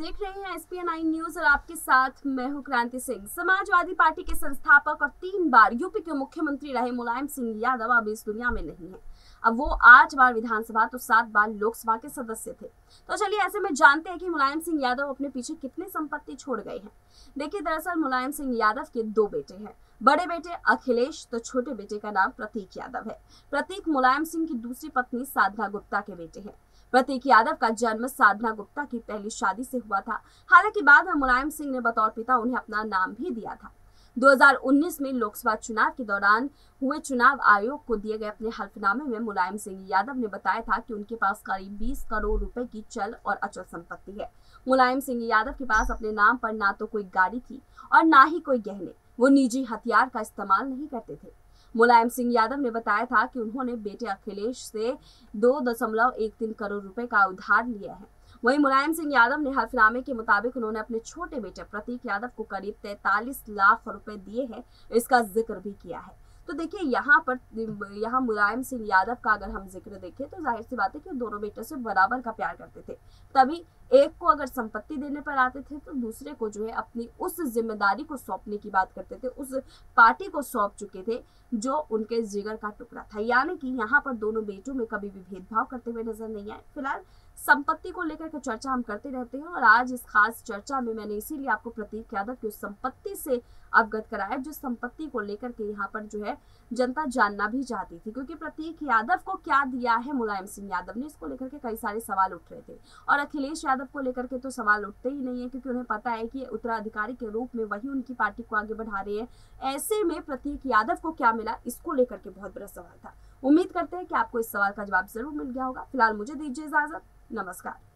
देख रहे हैं SPN9 न्यूज और आपके साथ मैं हूं क्रांति सिंह। समाजवादी पार्टी के संस्थापक और 3 बार यूपी के मुख्यमंत्री रहे मुलायम सिंह यादव अब इस दुनिया में नहीं है। अब वो 8 बार विधानसभा तो 7 बार लोकसभा के सदस्य थे। तो चलिए ऐसे में जानते हैं कि मुलायम सिंह यादव अपने पीछे कितनी संपत्ति छोड़ गए हैं। देखिए, दरअसल मुलायम सिंह यादव के 2 बेटे हैं। बड़े बेटे अखिलेश तो छोटे बेटे का नाम प्रतीक यादव है। प्रतीक मुलायम सिंह की दूसरी पत्नी साधना गुप्ता के बेटे हैं। प्रतीक यादव का जन्म साधना गुप्ता की पहली शादी से हुआ था। हालांकि बाद में मुलायम सिंह ने बतौर पिता उन्हें अपना नाम भी दिया था। 2019 में लोकसभा चुनाव के दौरान हुए चुनाव आयोग को दिए गए अपने हल्फनामे में मुलायम सिंह यादव ने बताया था कि उनके पास करीब 20 करोड़ रुपए की चल और अचल संपत्ति है। मुलायम सिंह यादव के पास अपने नाम पर ना तो कोई गाड़ी थी और ना ही कोई गहने। वो निजी हथियार का इस्तेमाल नहीं करते थे। मुलायम सिंह यादव ने बताया था कि उन्होंने बेटे अखिलेश से 2.13 करोड़ रुपए का उधार लिया है। वहीं मुलायम सिंह यादव ने हल्फनामे के मुताबिक उन्होंने अपने छोटे बेटे प्रतीक यादव को करीब 43 लाख रुपए दिए हैं, इसका जिक्र भी किया है। तो देखिए, यहाँ मुलायम सिंह यादव का अगर हम जिक्र देखें तो जाहिर सी बात है कि दोनों बेटों से बराबर का प्यार करते थे। तभी एक को अगर संपत्ति देने पर आते थे तो दूसरे को जो है अपनी उस जिम्मेदारी को सौंपने की बात करते थे, उस पार्टी को सौंप चुके थे जो उनके जिगर का टुकड़ा था। यानी कि यहाँ पर दोनों बेटों में कभी भी भेदभाव करते हुए नजर नहीं आए। फिलहाल संपत्ति को लेकर के चर्चा हम करते रहते हैं और आज इस खास चर्चा में मैंने इसीलिए आपको प्रतीक यादव की उस संपत्ति से अवगत कराया जो संपत्ति को लेकर के यहाँ पर जो है जनता जानना भी चाहती थी, क्योंकि प्रतीक यादव को क्या दिया है मुलायम सिंह यादव ने, इसको लेकर के कई सारे सवाल उठ रहे थे। और अखिलेश यादव को लेकर के तो सवाल उठते ही नहीं है, क्योंकि उन्हें पता है कि उत्तराधिकारी के रूप में वही उनकी पार्टी को आगे बढ़ा रहे हैं। ऐसे में प्रतीक यादव को क्या मिला, इसको लेकर के बहुत बड़ा सवाल था। उम्मीद करते हैं कि आपको इस सवाल का जवाब जरूर मिल गया होगा। फिलहाल मुझे दीजिए इजाजत। नमस्कार।